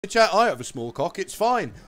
Chat, I have a small cock, it's fine.